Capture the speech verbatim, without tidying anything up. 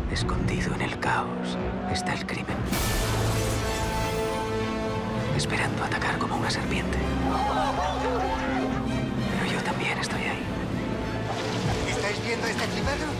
Escondido en el caos está el crimen, esperando atacar como una serpiente. Pero yo también estoy ahí. ¿Estáis viendo este flipado?